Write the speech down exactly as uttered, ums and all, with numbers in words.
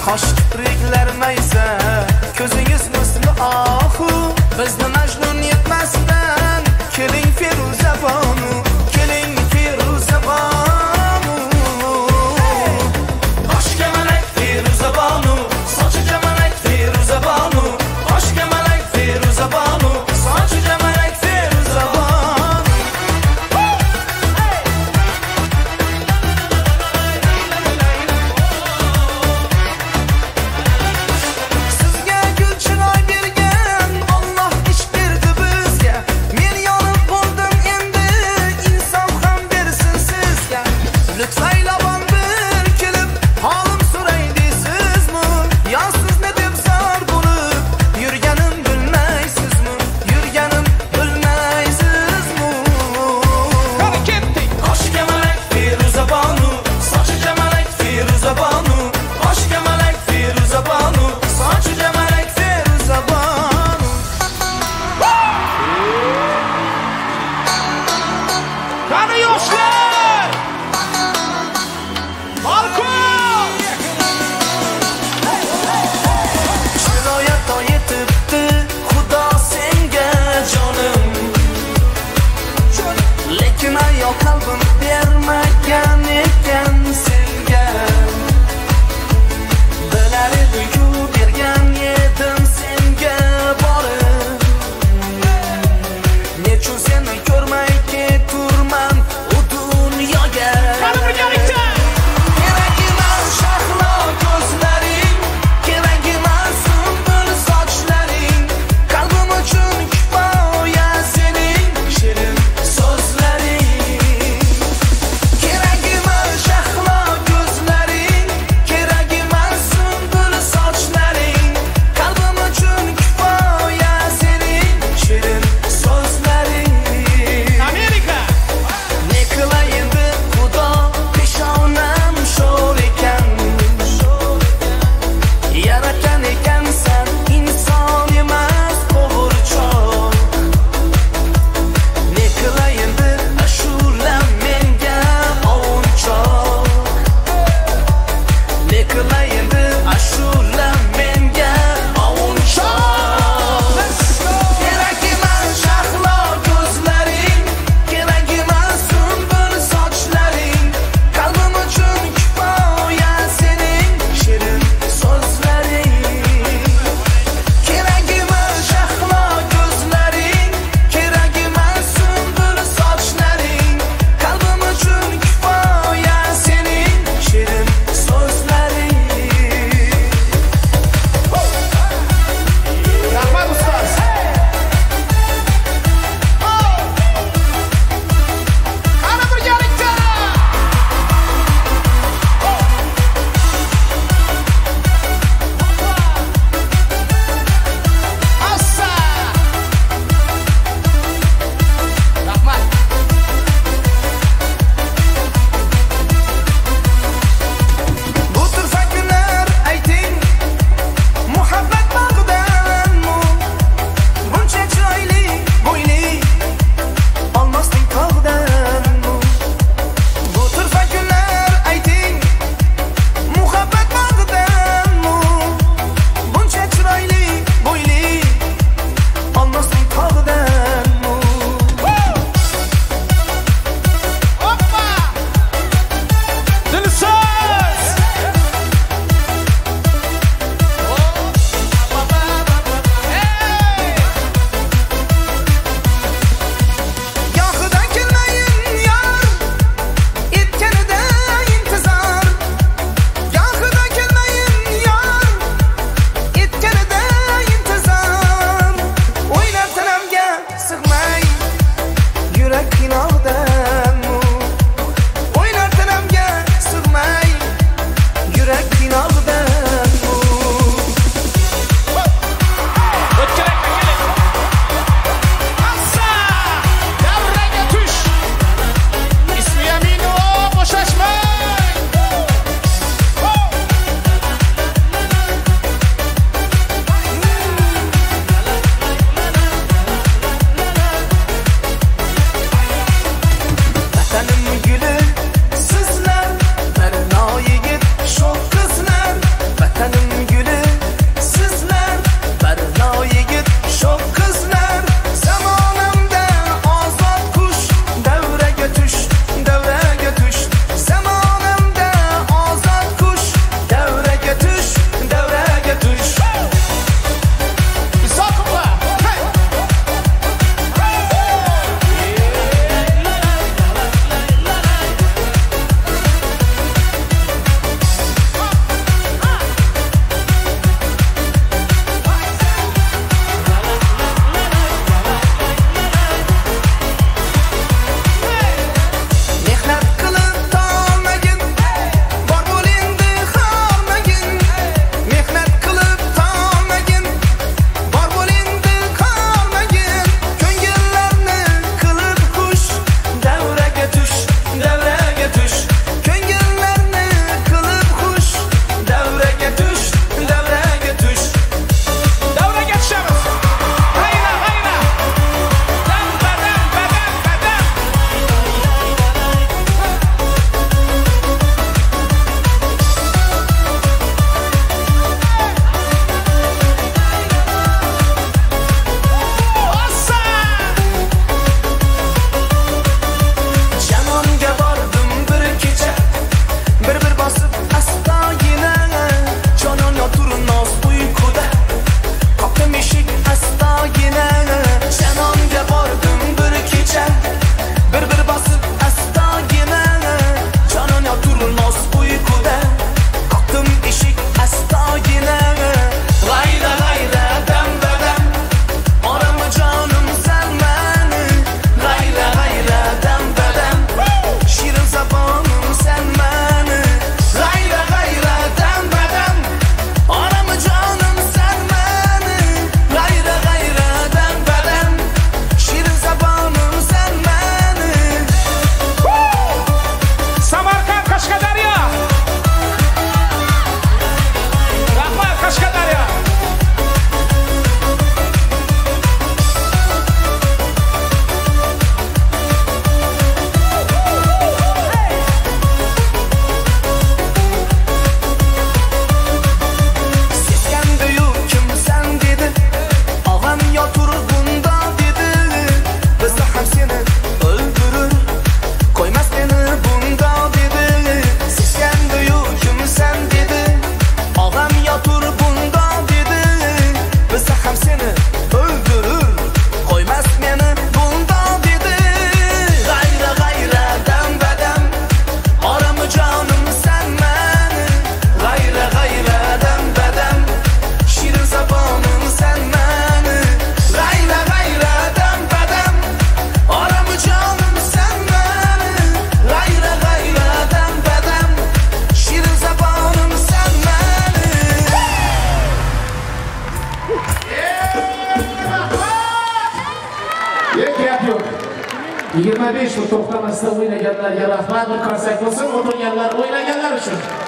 Qosh kipriklar maysa, ko'zingiz misli ohu. Bizni Majnun yetmasdan, keling Feruza bonu, keling Feruza bonu. Qoshga malak Feruza bonu, sochiga malak Feruza bonu. Qoshga malak Feruza bonu, sochiga malak Feruza bonu. Sizga gul chiroy bergan Alloh ish berdi bizga. Men yonib qoldim endi, insof ham bersin sizga. Lutfaylaban bir kelib holim so'ray deysizmi? Yo sizni deb zor bo'lib yurganim bilmaysizmi? Yurganim bilmaysizmi? Qoshga malak Feruza bonu, sochiga malak Feruza bonu. Qoshga malak Feruza bonu, sochiga malak Feruza bonu. Qani yoshlar! Balkon! Shiroyat yetibdi Xudo senga jonim. Lekin ayol qalbim bermagan ekan senga. Bilar edi-ku bergan edim senga borib. Nechun seni ko'rmay keturman u dunyoga. Qani birgalikda! Kerak emas shahlo ko'zlaring, kerak emas sunbul sochlaring. Qalbim uchun kifoya sening shirin so'zlaring. Kerak emas shahlo ko'zlaring, kerak emas sunbul sochlaring. Qalbim uchun kifoya sening shirin so'zlaring. yigirma besh yil to'xtamasdan o'ynaganlarga rahmat, bir qarsak bo'lsin, o'tirganlar o'ynaganlar uchun.